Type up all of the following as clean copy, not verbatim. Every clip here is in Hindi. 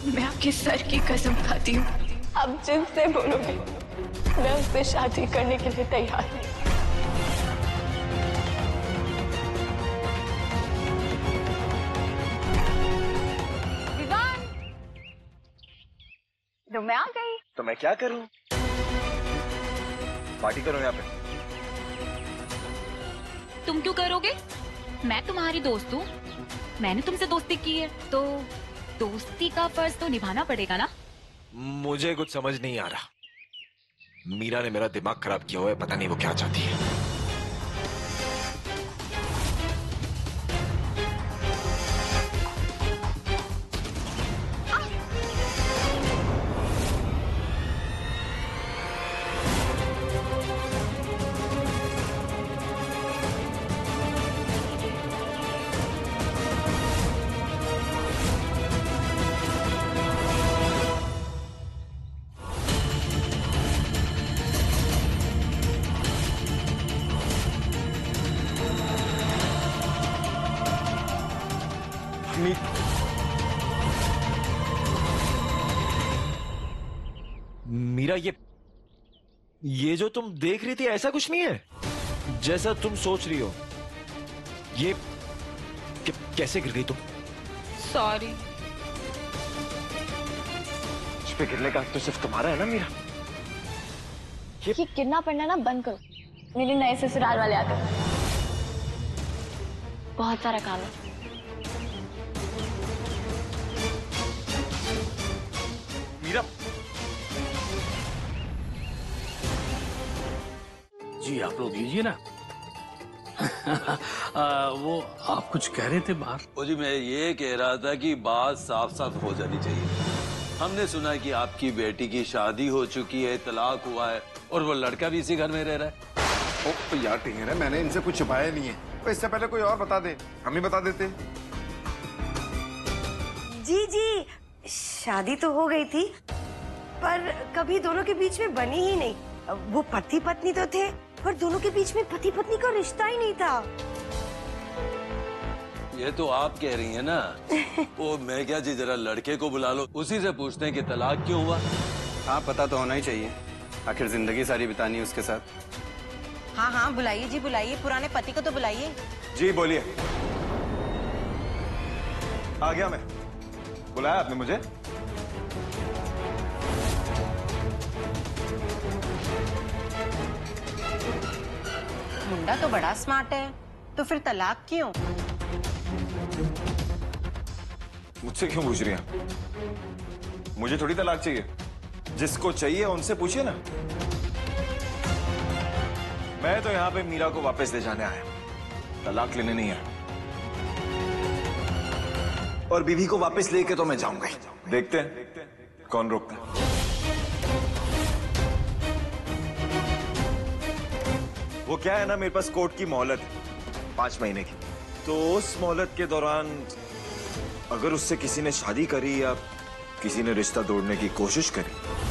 मैं आपके सर की कसम खाती हूँ, आप जिनसे बोलोगे मैं उससे शादी करने के लिए तैयार हूँ। तो मैं आ गई। तो मैं क्या करूं? पार्टी करो यहाँ पे। तुम क्यों करोगे? मैं तुम्हारी दोस्त हूँ, मैंने तुमसे दोस्ती की है, तो दोस्ती का फर्ज तो निभाना पड़ेगा ना। मुझे कुछ समझ नहीं आ रहा। मीरा ने मेरा दिमाग खराब किया हुआ है, पता नहीं वो क्या चाहती है। मीरा, ये जो तुम देख रही थी ऐसा कुछ नहीं है जैसा तुम सोच रही हो। ये कैसे गिर गई तुम? सॉरी। इस पे गिरने का हक तो सिर्फ तुम्हारा है ना मीरा। ये गिरना पड़ना ना बंद करो, मेरे नए ससुराल वाले आते हैं, बहुत सारा काम है। मीरा, जी आप लोग लीजिए ना। वो आप कुछ कह रहे थे बाहर? ओ जी, मैं ये कह रहा था कि बात साफ साफ हो जानी चाहिए। हमने सुना है कि आपकी बेटी की शादी हो चुकी है, तलाक हुआ है, और वो लड़का भी इसी घर में रह रहा है। ओ तो यार टिंगर है, मैंने इनसे कुछ छुपाया नहीं है। तो इससे पहले कोई और बता दे, हम ही बता देते। जी जी, शादी तो हो गई थी, पर कभी दोनों के बीच में बनी ही नहीं। वो पति पत्नी तो थे, पर दोनों के बीच में पति पत्नी का रिश्ता ही नहीं था। ये तो आप कह रही हैं ना। वो मैं क्या जी, जरा लड़के को बुला लो, उसी से पूछते हैं कि तलाक क्यों हुआ। हाँ, पता तो होना ही चाहिए, आखिर जिंदगी सारी बितानी है उसके साथ। हाँ हाँ, बुलाइए जी बुलाइए, पुराने पति को तो बुलाइए। जी बोलिए। आ गया मैं। बुलाया आपने मुझे? मुंडा तो बड़ा स्मार्ट है, तो फिर तलाक क्यों? मुझसे क्यों पूछ रही हैं? मुझे थोड़ी तलाक चाहिए, जिसको चाहिए उनसे पूछिए ना। मैं तो यहाँ पे मीरा को वापस ले जाने आया, तलाक लेने नहीं आया। और बीवी को वापस लेके तो मैं जाऊंगा ही। देखते हैं कौन रोकता है। वो क्या है ना, मेरे पास कोर्ट की मोहलत है 5 महीने की। तो उस मोहलत के दौरान अगर उससे किसी ने शादी करी या किसी ने रिश्ता तोड़ने की कोशिश करी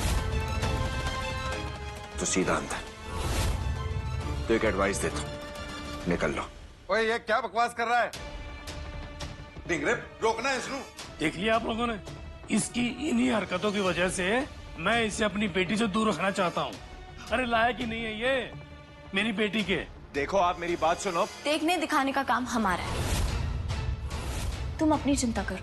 तो सीधा अंदर। तो एक एडवाइस देता हूं, निकल लो। ओए ये क्या बकवास कर रहा है? टिंगरे, रोकना है इसको। देख लिया आप लोगों ने, इसकी इन्हीं हरकतों की वजह से मैं इसे अपनी बेटी से दूर रखना चाहता हूँ। अरे लायक ही नहीं है ये मेरी बेटी के। देखो, आप मेरी बात सुनो। देखने दिखाने का काम हमारा है, तुम अपनी चिंता करो।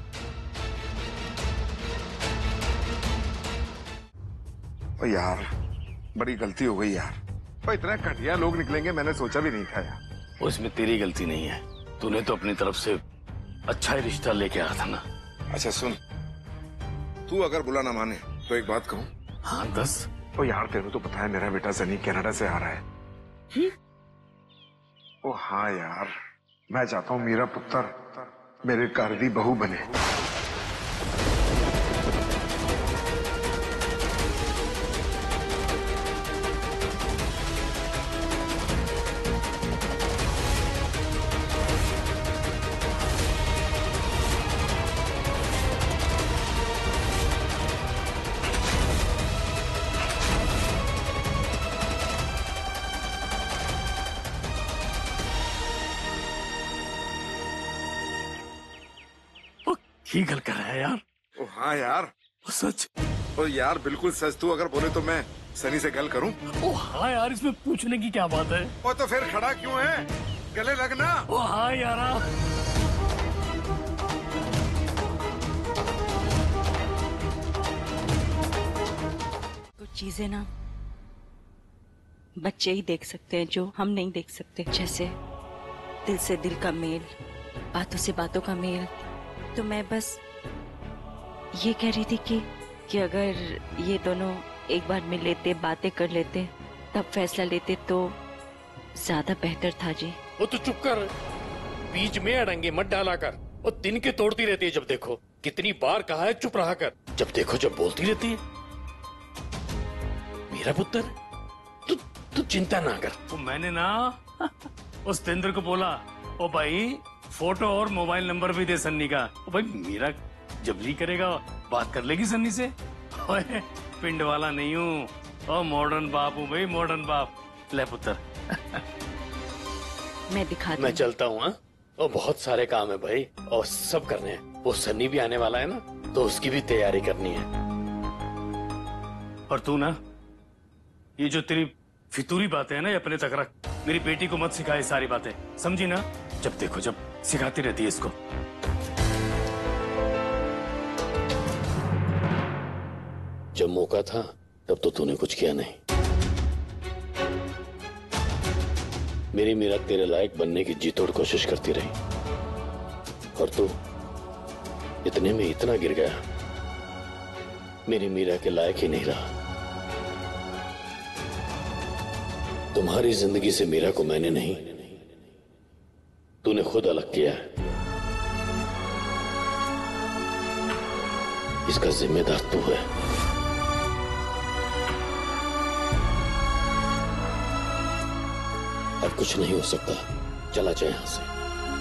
ओ यार, बड़ी गलती हो गई यार। ओ इतने घटिया लोग निकलेंगे मैंने सोचा भी नहीं था यार। उसमें तेरी गलती नहीं है, तूने तो अपनी तरफ से अच्छा ही रिश्ता लेके आया था ना। अच्छा सुन, तू अगर बुला ना माने तो एक बात कहूँ। हाँ दस। ओ यार, तेरे को तो पता है मेरा बेटा सनी कनाडा से आ रहा है। ओ हाँ यार, मैं चाहता हूँ मेरा पुत्र मेरे घर दी बहू बने। की गल कर रहा है यार। ओ हाँ यार, सच? और यार बिल्कुल सच, तू अगर बोले तो मैं सनी से गल करूं। ओ हाँ यार, इसमें पूछने की क्या बात है? ओ तो फिर खड़ा क्यों है, गले लगना। ओ हाँ यारा। कुछ चीजें ना बच्चे ही देख सकते हैं जो हम नहीं देख सकते, जैसे दिल से दिल का मेल, बातों से बातों का मेल। तो मैं बस ये कह रही थी कि अगर ये दोनों एक बार मिल लेते, बातें कर लेते, तब फैसला लेते तो ज्यादा बेहतर था जी। वो तो चुप कर, बीच में अड़ंगे मत डाला कर। वो तिनके तोड़ती रहती है जब देखो। कितनी बार कहा है चुप रहा कर, जब देखो जब बोलती रहती है। मेरा पुत्र, तू चिंता ना कर। वो मैंने ना उस तेंद्र को बोला, ओ भाई फोटो और मोबाइल नंबर भी दे सन्नी का। ओ भाई मेरा जबली करेगा, बात कर लेगी सन्नी से। ओए पिंड वाला नहीं हूँ, ओ मॉडर्न बाप हूँ भाई, मॉडर्न बाप। ले पुत्र। मैं दिखाती मैं हूँ। चलता हूँ। हाँ, और बहुत सारे काम है भाई, और सब करने हैं। वो सन्नी भी आने वाला है ना, तो उसकी भी तैयारी करनी है। और तू ना, ये जो तेरी फितूरी बातें है ना, ये अपने तक रख। मेरी बेटी को मत सिखाए सारी बातें, समझी ना? जब देखो जब सिखाती रहती है इसको। जब मौका था तब तो तूने कुछ किया नहीं। मेरी मीरा तेरे लायक बनने की जी तोड़ कोशिश करती रही, और तू इतने में इतना गिर गया, मेरी मीरा के लायक ही नहीं रहा। तुम्हारी जिंदगी से मीरा को मैंने नहीं, तूने खुद अलग किया है। इसका जिम्मेदार तू है। अब कुछ नहीं हो सकता, चला जाए यहां से।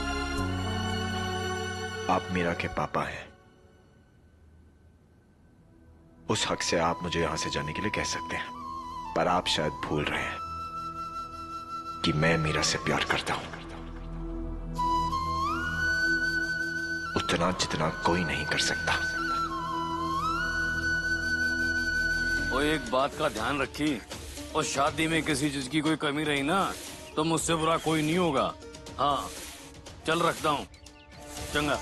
आप मीरा के पापा हैं, उस हक से आप मुझे यहां से जाने के लिए कह सकते हैं, पर आप शायद भूल रहे हैं कि मैं मीरा से प्यार करता हूं, उतना जितना कोई नहीं कर सकता। और एक बात का ध्यान रखी, और शादी में किसी चीज की कोई कमी रही ना, तो मुझसे बुरा कोई नहीं होगा। हाँ, चल रखता हूँ, चंगा।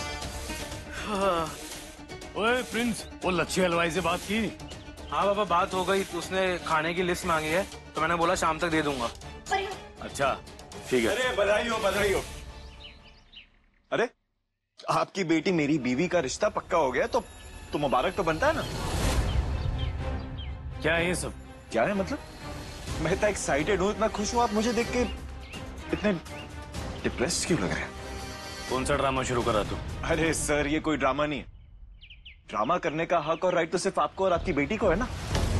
ओए प्रिंस, वो लच्छी हलवाई से बात की? हाँ बाबा, बात हो गई। उसने खाने की लिस्ट मांगी है, तो मैंने बोला शाम तक दे दूंगा। अच्छा ठीक है। अरे बधाई हो, बधाई हो। अरे आपकी बेटी मेरी बीवी का रिश्ता पक्का हो गया, तो मुबारक तो बनता है ना। क्या है ये सब? क्या है मतलब? मैं इतना एक्साइटेड हूँ, इतना खुश हूँ, आप मुझे देख के इतने डिप्रेस्ड क्यों लग रहे हैं? कौन सा ड्रामा शुरू करा तू? अरे सर, ये कोई ड्रामा नहीं है। ड्रामा करने का हक और राइट तो सिर्फ आपको और आपकी बेटी को है ना।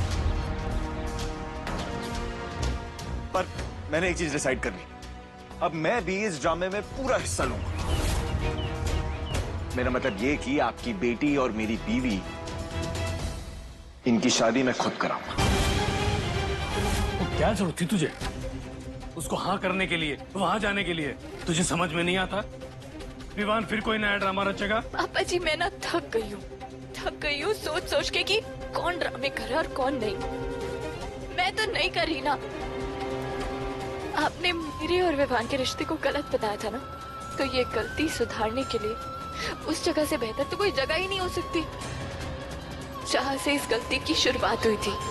पर मैंने एक चीज डिसाइड कर ली, अब मैं भी इस ड्रामे में पूरा हिस्सा लूंगा। मेरा मतलब ये कि आपकी बेटी और मेरी बीवी, इनकी शादी मैं खुद कराऊंगा। क्या जरूरत थी तुझे उसको हाँ करने के लिए, वहां जाने के लिए? तुझे समझ में नहीं आता? विवान फिर कोई नया ड्रामा रचेगा? पापा जी, मैं ना थक गई हूँ सोच सोच के कि कौन ड्रामे कर रहा है और कौन नहीं। मैं तो नहीं कर रही ना। आपने मेरे और विवान के रिश्ते को गलत बताया था ना, तो ये गलती सुधारने के लिए उस जगह से बेहतर तो कोई जगह ही नहीं हो सकती जहाँ से इस गलती की शुरुआत हुई थी।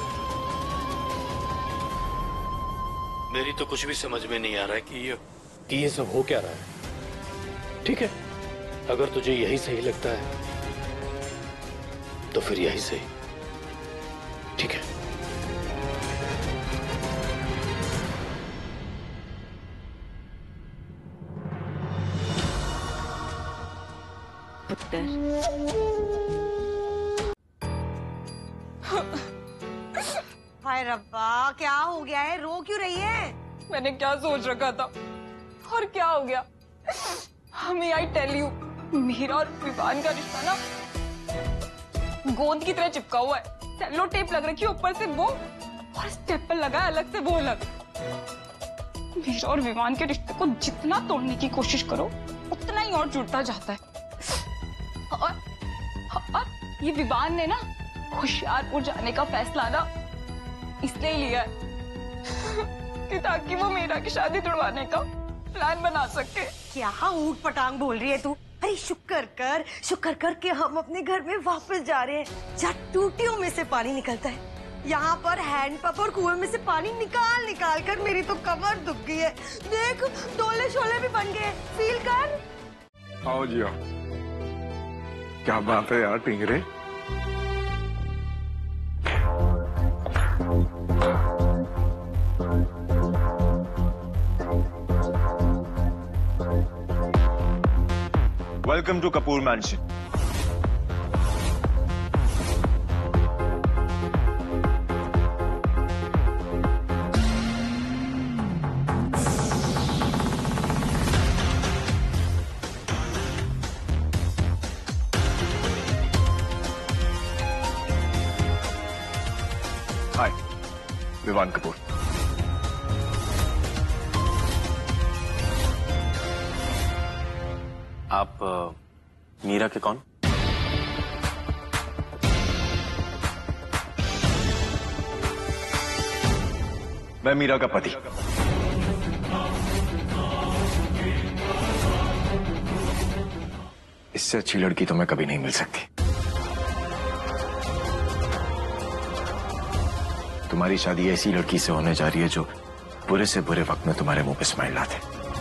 मेरी तो कुछ भी समझ में नहीं आ रहा है कि ये सब हो क्या रहा है। ठीक है, अगर तुझे यही सही लगता है तो फिर यही सही। ठीक है। पुत्र, हाय रब्बा, क्या हो गया है? रो क्यों रही है? मैंने क्या सोच रखा था और क्या हो गया? हमें आई टेल यू, मीरा और विवान का रिश्ता ना गोंद की तरह चिपका हुआ है। सेलो टेप लग रखी है ऊपर से वो, और स्टेपल लगा है अलग से वो अलग। मीरा और विवान के रिश्ते को जितना तोड़ने की कोशिश करो, उतना ही और जुड़ता जाता है। और ये विवान ने ना होशियारपुर जाने का फैसला ना इसलिए लिया है कि ताकि वो मीरा की शादी तुड़वाने का प्लान बना सके। क्या ऊट पटांग बोल रही है तू? अरे शुक्र कर के हम अपने घर में वापस जा रहे हैं जहाँ टूटियों में से पानी निकलता है। यहाँ पर हैंडपंप और कुएं में से पानी निकाल निकाल कर मेरी तो कमर दुख गई है। देख डोले शोले भी बन गए, फील कर। आओ जी आओ। क्या बात है यार टिंगरे। Welcome to Kapoor mansion. Hi, Vivaan Kapoor. आप मीरा के कौन? मैं मीरा का पति। इससे अच्छी लड़की तो मैं कभी नहीं मिल सकती। तुम्हारी शादी ऐसी लड़की से होने जा रही है जो बुरे से बुरे वक्त में तुम्हारे मुंह पे स्माइल लाते।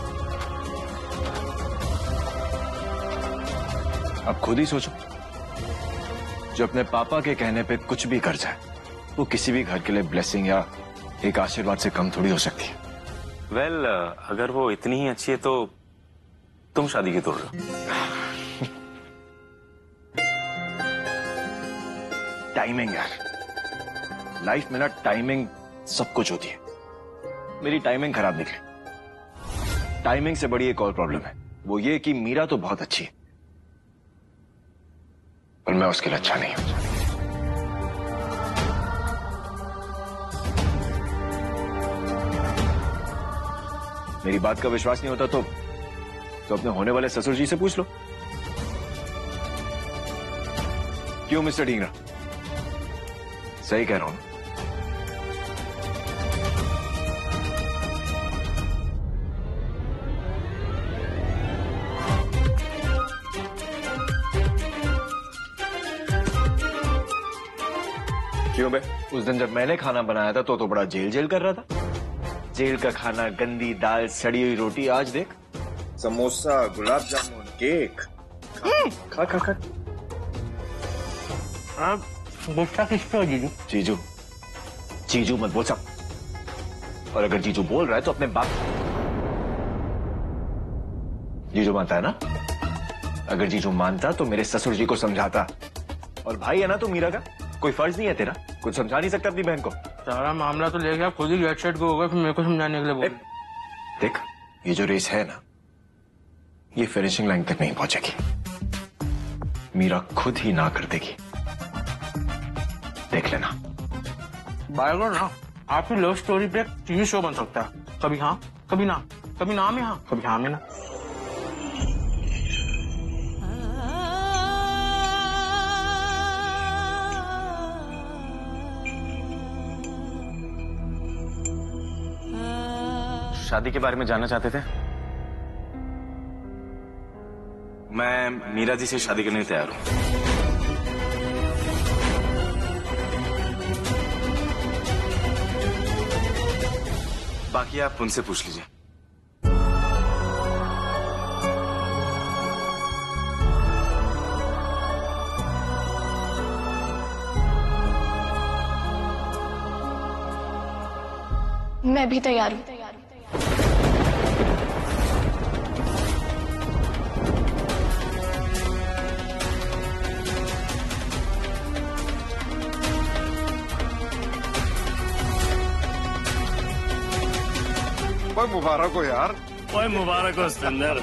अब खुद ही सोचो, जो अपने पापा के कहने पे कुछ भी कर जाए वो किसी भी घर के लिए ब्लेसिंग या एक आशीर्वाद से कम थोड़ी हो सकती है। वेल, अगर वो इतनी ही अच्छी है तो तुम शादी की तोड़ रहे हो। टाइमिंग यार, लाइफ में ना टाइमिंग सब कुछ होती है। मेरी टाइमिंग खराब निकली। टाइमिंग से बड़ी एक और प्रॉब्लम है, वो ये कि मीरा तो बहुत अच्छी है पर मैं उसके लिए अच्छा नहीं हूं। मेरी बात का विश्वास नहीं होता तो अपने होने वाले ससुर जी से पूछ लो। क्यों मिस्टर ढींगरा, सही कह रहा हूं। क्यों बे? उस दिन जब मैंने खाना बनाया था तो बड़ा जेल कर रहा था। जेल का खाना, गंदी दाल, सड़ी हुई रोटी। आज देख, समोसा, गुलाब जामुन, केक। खा खा खा। आप गुस्सा किस पे हो जीजू? जीजू जीजू मत बोल सब। और अगर जीजू बोल रहा है तो अपने बाप। जीजू मानता है ना? अगर जीजू मानता तो मेरे ससुर जी को समझाता। और भाई है ना तू मीरा का, कोई फर्ज नहीं है तेरा? कुछ समझा नहीं सकता अपनी बहन को? सारा मामला तो लेके आप खुद ही गेट सेट को होगा, फिर मेरे को समझाने के लिए बोल। देख, ये जो रेस है ना, ये फिनिशिंग लाइन तक नहीं पहुंचेगी। मीरा खुद ही ना कर देगी, देख लेना। बायगो ना, आपकी लव स्टोरी पे एक टीवी शो बन सकता है। कभी हाँ, कभी ना, कभी ना में हाँ, कभी हाँ में ना। शादी के बारे में जानना चाहते थे? मैं मीरा जी से शादी करने तैयार हूं। बाकी आप उनसे पूछ लीजिए। मैं भी तैयार हूं। ओए मुबारक हो यार। ओए मुबारक हो सिकंदर।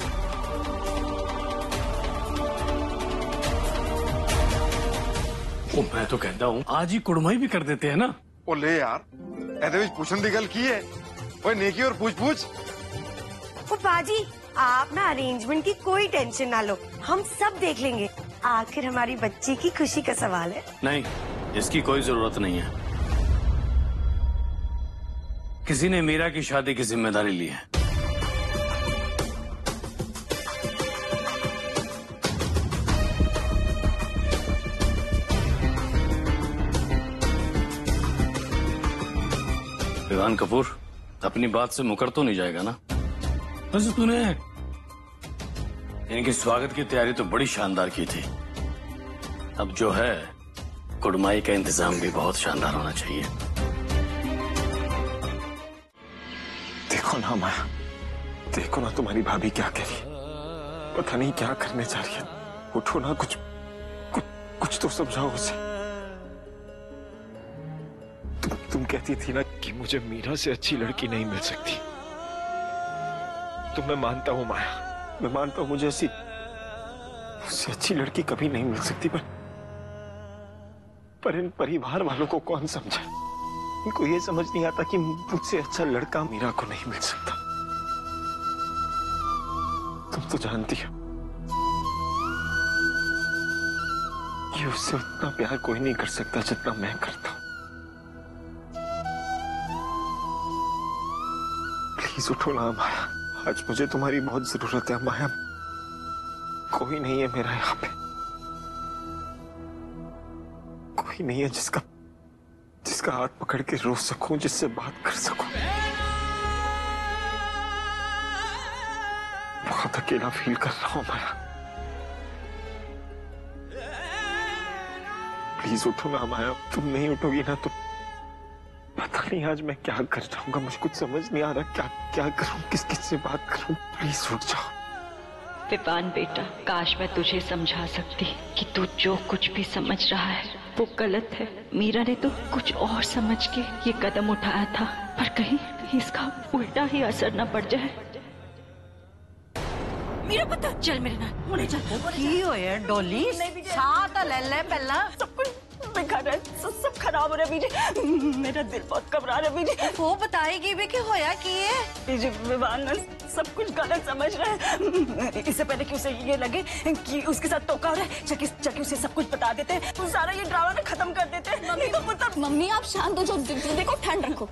मैं तो कहता हूँ आज ही कुड़माई भी कर देते हैं ना। ओ ले यार, ऐसे पूछन दी गल की है। ओए नेकी और पूछ। ओ बाजी, आप ना अरेंजमेंट की कोई टेंशन ना लो, हम सब देख लेंगे। आखिर हमारी बच्ची की खुशी का सवाल है। नहीं, इसकी कोई जरूरत नहीं है। किसी ने मीरा की शादी की जिम्मेदारी ली है। विवान कपूर, अपनी बात से मुकर तो नहीं जाएगा ना? वैसे तूने इनके स्वागत की तैयारी तो बड़ी शानदार की थी। अब जो है कुड़माई का इंतजाम भी बहुत शानदार होना चाहिए। देखो ना माया, देखो ना तुम्हारी भाभी क्या कह रही है। पता नहीं क्या करने जा रही है। उठो ना, कुछ तो समझाओ उसे। तुम कहती थी ना कि मुझे मीरा से अच्छी लड़की नहीं मिल सकती। तो मैं मानता हूं माया, मैं मानता हूं मुझे उससे अच्छी लड़की कभी नहीं मिल सकती, पर इन परिवार वालों को कौन समझे? इनको ये समझ नहीं आता कि मुझसे अच्छा लड़का मीरा को नहीं मिल सकता। तुम तो जानती हो कि उससे उतना प्यार कोई नहीं कर सकता जितना मैं करता हूं। प्लीज उठो ना माया, आज मुझे तुम्हारी बहुत जरूरत है माया। कोई नहीं है मेरा यहाँ पे, कोई नहीं है जिसका हाथ पकड़ के रो सकूं, जिससे बात कर सकूं। बहुत अकेला फील कर रहा हूं माया। प्लीज उठो ना माया, तुम नहीं उठोगी ना तो पता नहीं आज मैं क्या कर जाऊंगा। मुझे कुछ समझ नहीं आ रहा क्या करूं, किस से बात करूं। प्लीज उठ जाओ। विवान बेटा, काश मैं तुझे समझा सकती कि तू जो कुछ भी समझ रहा है वो गलत है। मीरा ने तो कुछ और समझ के ये कदम उठाया था, पर कहीं इसका उल्टा ही असर न पड़ जाए। मेरा पता चल मेरे नाल होने जाता की होया डोली, साथ ले ले पहला। सब कुछ बेकार है, सब खराब हो रहा है बीजी। मेरा दिल बहुत घबरा रहा है बीजी। वो बताएगी भी कि होया की है। बीजी, विवान सब कुछ गलत समझ रहा है। इससे पहले कि उसे ये लगे कि उसके साथ धोखा हो रहा है, चकी उसे सब कुछ बता देते हैं, तो सारा ये ड्रामा ना खत्म कर देते हैं। मम्मी को पता। मम्मी आप शांत हो जाओ, देखो ठंड रखो।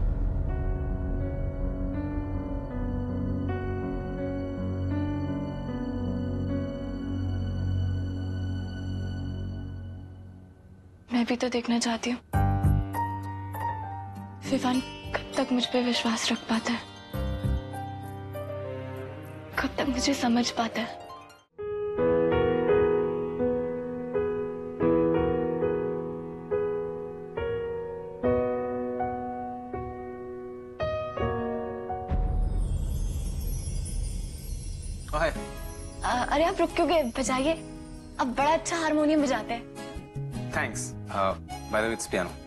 मैं भी तो देखना चाहती हूँ विवान कब तक मुझ पे विश्वास रख पाता है, कब तक मुझे समझ पाता है। अरे आप रुक क्यों गए? बजाइए, आप बड़ा अच्छा हारमोनियम बजाते हैं। Thanks. By the way, it's piano.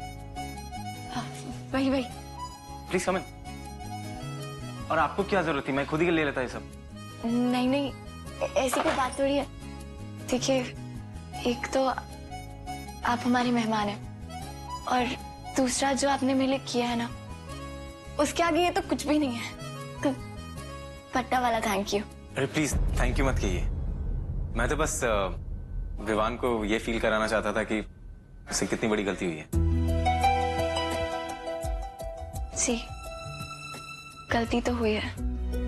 वही Please come in. और आपको क्या जरूरत थी? मैं खुद ही ले लेता ये सब। नहीं, ऐसी कोई बात थोड़ी है। देखिए, एक तो आप हमारे मेहमान हैं, और दूसरा जो आपने मेरे लिए किया है ना, उसके आगे ये तो कुछ भी नहीं है। तो पट्टा वाला थैंक यू। अरे प्लीज थैंक यू मत कहिए। मैं तो बस विवान को ये फील कराना चाहता था कि उससे कितनी बड़ी गलती हुई है। जी, गलती तो हुई है,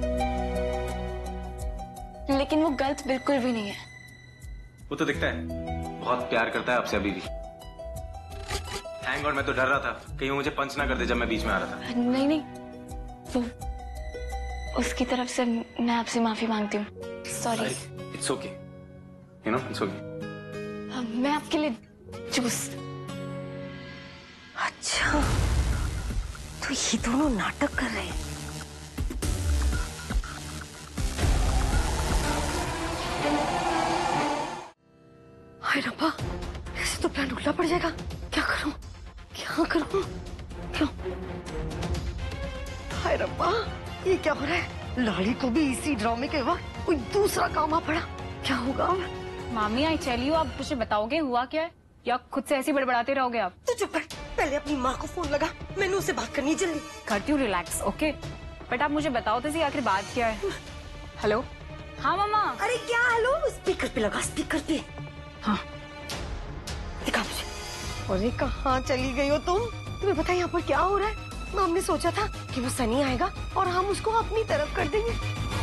लेकिन वो गलत बिल्कुल भी नहीं है। वो तो दिखता है, बहुत प्यार करता है आपसे अभी भी। थैंक गॉड, मैं तो डर रहा था कहीं वो मुझे पंच ना कर दे जब मैं बीच में आ रहा था। नहीं, वो उसकी तरफ से मैं आपसे माफी मांगती हूँ। Sorry. It's okay, you know, it's okay. मैं आपके लिए जूस। अच्छा, तो ये दोनों नाटक कर रहे हैं। हाय रब्बा, ऐसे तो प्लान उल्टा पड़ जाएगा। क्या करूं? क्यों? हाय रब्बा, ये क्या हो रहा है? लाड़ी को भी इसी ड्रामे के वक्त कोई दूसरा काम आ पड़ा। क्या होगा अब? मामी, आई टेल यू, आप मुझे बताओगे हुआ क्या है, या खुद से ऐसे बड़बड़ाते रहोगे आप? तू चुप कर, पहले अपनी माँ को फोन लगा, मैंने उससे बात करनी है, जल्दी। करती हूँ, रिलैक्स, ओके। बट आप मुझे बताओ तो सही, आखिर बात क्या है? हेलो? हाँ मामा। अरे क्या हेलो? स्पीकर पे लगा, स्पीकर पे। हाँ दिखा मुझे। अरे कहाँ चली गई हो तुम? तुम्हें पता है यहाँ पर क्या हो रहा है? हमने सोचा था कि वो सनी आएगा और हम उसको अपनी तरफ कर देंगे।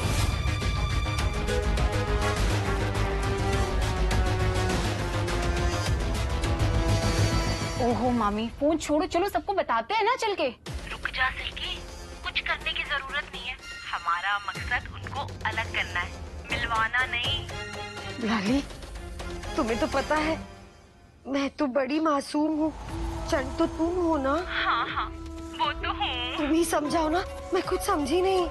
ओहो मामी, फोन छोड़ो, चलो सबको बताते हैं ना चल के। रुक जा सिल्की, कुछ करने की जरूरत नहीं है। हमारा मकसद उनको अलग करना है, मिलवाना नहीं। लाली, तुम्हें तो पता है मैं तो बड़ी मासूम हूँ। चंद तो तुम हो ना? हाँ हाँ वो तो हूँ। तुम ही समझाओ ना, मैं कुछ समझी नहीं।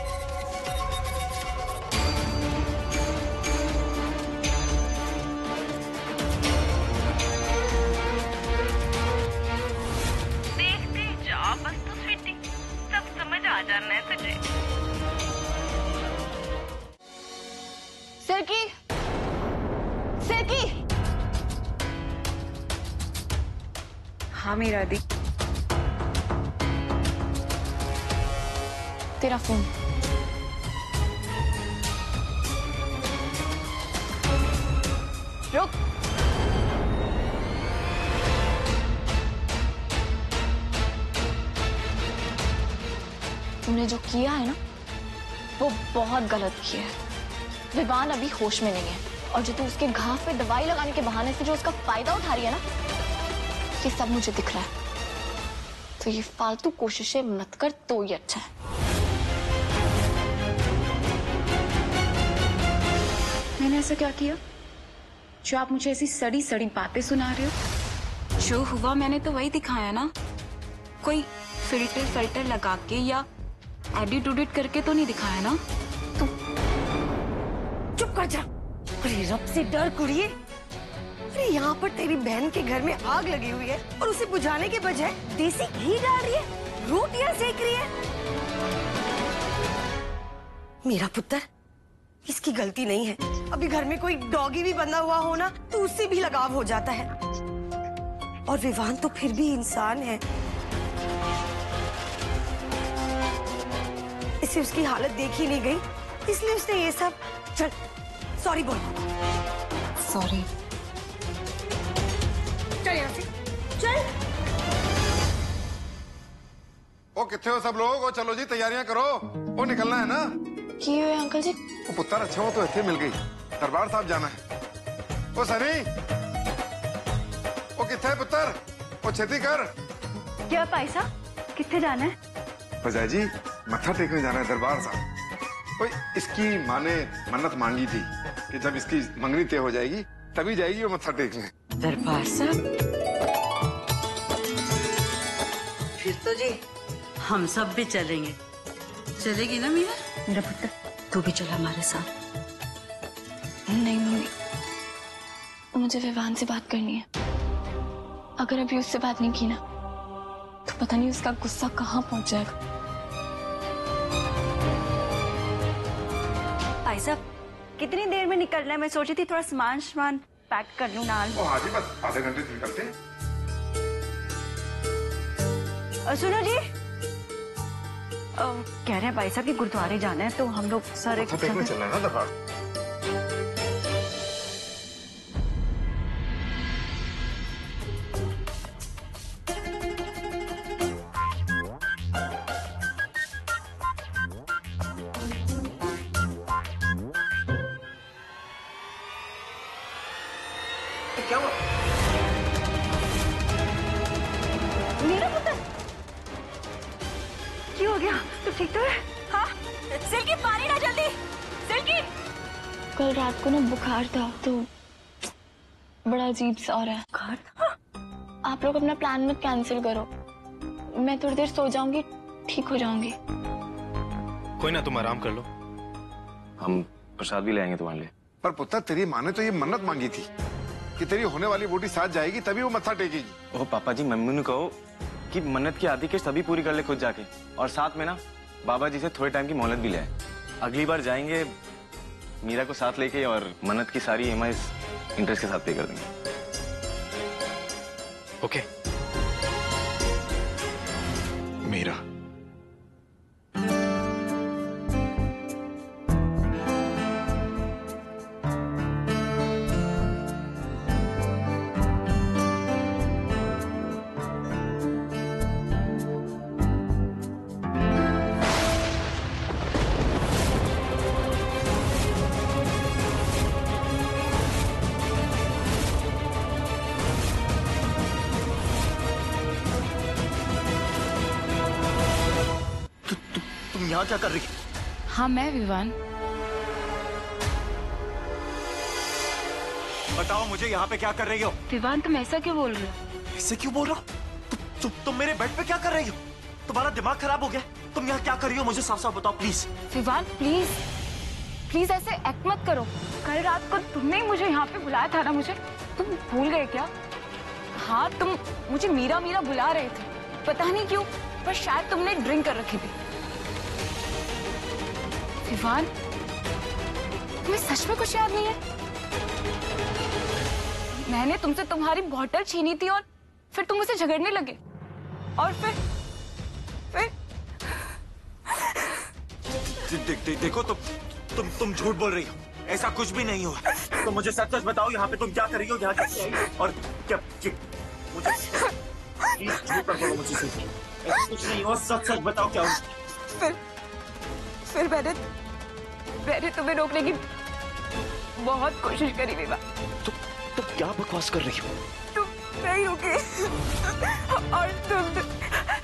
देखते जा बस तो स्वीटी, सब समझ आ जाना है तुझे। Silky, Silky. हाँ मेरा दी। तेरा फोन। रुक। तुमने जो किया है ना वो बहुत गलत किया है। विवान अभी होश में नहीं है और जो तू उसके घाव पे दवाई लगाने के बहाने से जो उसका फायदा उठा रही है ना, ये सब मुझे दिख रहा है। तो ये फालतू कोशिशें मत कर तो ही अच्छा है। मैंने ऐसा क्या किया जो आप मुझे ऐसी सड़ी सड़ी बातें सुना रहे हो? जो हुआ मैंने तो वही दिखाया ना, कोई फिल्टर लगा के या एडिट उडिट करके तो नहीं दिखाया ना। तू चुप कर जा। अरे रब से डर कुड़िए। अरे यहाँ पर तेरी बहन के घर में आग लगी हुई है और उसे बुझाने के बजाय देसी घी डाल रही है, रोटियां सेक रही है। मेरा पुत्र, इसकी गलती नहीं है। अभी घर में कोई डॉगी भी बंधा हुआ हो ना तो उससे भी लगाव हो जाता है। और विवान तो फिर भी इंसान है। इसे उसकी हालत देखी नहीं गई इसलिए उसने ये सब। चल सॉरी बोल। सॉरी। चल यहाँ से चल। ओ कितने हो सब लोग? ओ चलो जी तैयारियां करो, ओ निकलना है ना। की हुए अंकल जी? वो पुत्र अच्छा हो तो इतने मिल गई, दरबार साहब जाना है। ओ सनी, ओ कितने पुत्र? ओ छेती कर। क्या पैसा कितने जाना है? बजाय जी मत्था टेकने जाना है दरबार साहब। ओए इसकी माँ ने मन्नत मांगी थी कि जब इसकी मंगनी तय हो जाएगी तभी जाएगी वो मत्था टेकने। दरबार साहब? फिर तो जी हम सब भी चलेंगे। चलेगी ना मीरा? मेरा पुत्र तू भी चला हमारे साथ। नहीं मम्मी, मुझे विवान से बात करनी है। अगर अभी उससे बात नहीं की ना तो पता नहीं उसका गुस्सा कहाँ पहुंच जाएगा। भाई साहब कितनी देर में निकलना है? मैं सोची थी थोड़ा सामान पैक कर लूं नाल। ओ हाँ जी, बस आधे घंटे से निकलते हैं। और सुनो जी, कह रहे हैं भाई साहब कि गुरुद्वारे जाना है तो हम लोग सारे मत्था टेकने चलना है ना दरबार। क्या हुआ? मेरा पुत्र क्यों हो गया? तू ठीक तो है? हाँ? सिल्की पानी ना जल्दी। सिल्की कल रात को ना बुखार था तो बड़ा अजीब सा हो रहा है। बुखार था? आप लोग अपना प्लान मत कैंसिल करो, मैं थोड़ी देर सो जाऊंगी, ठीक हो जाऊंगी। कोई ना, तुम आराम कर लो, हम प्रसाद भी ले आएंगे तुम्हारे लिए। पर पुत्र तेरी माँ ने तो ये मन्नत मांगी थी कि तेरी होने वाली बेटी साथ जाएगी तभी वो मत्था टेकेगी। ओह पापा जी, मम्मी ने कहो कि मन्नत की आधी किस्त अभी पूरी कर ले खुद जाके, और साथ में ना बाबा जी से थोड़े टाइम की मोहलत भी ले आए। अगली बार जाएंगे मीरा को साथ लेके और मन्नत की सारी EMI इंटरेस्ट के साथ पे कर देंगे। ओके मीरा, यहाँ क्या कर रही? हाँ मैं विवान। बताओ मुझे यहाँ पे क्या कर रही हो? विवान तुम ऐसा क्यों बोल रहे हो? ऐसे क्यों बोल रहा हो? तुम मेरे बेड पे क्या कर रही हो? तुम्हारा दिमाग खराब हो गया? तुम यहाँ क्या कर रही हो? मुझे साफ साफ बताओ प्लीज। विवान प्लीज प्लीज ऐसे एक्ट मत करो। कल रात को तुमने ही मुझे यहाँ पे बुलाया था ना, मुझे तुम भूल गए क्या? हाँ तुम मुझे मीरा मीरा बुला रहे थे, पता नहीं क्यों, पर शायद तुमने ड्रिंक कर रखी थी। विवान तुम्हें सच में कुछ याद नहीं है? मैंने तुमसे तुम्हारी बॉटल छीनी थी और फिर तुम मुझसे झगड़ने लगे और फिर देखो तुम झूठ बोल रही हो, ऐसा कुछ भी नहीं हुआ। तो मुझे सच सच बताओ यहाँ पे तुम क्या कर रही हो? यहाँ कैसे आई और क्या मुझे प्लीज झूठ मत बोलो मुझे, ऐसा कुछ नहीं हुआ, सच सच बताओ क्या हुआ? फिर मैंने तुम्हें रोकने की बहुत कोशिश करी विवा। तुम क्या बकवास कर रही हो? तुम नहीं रुके और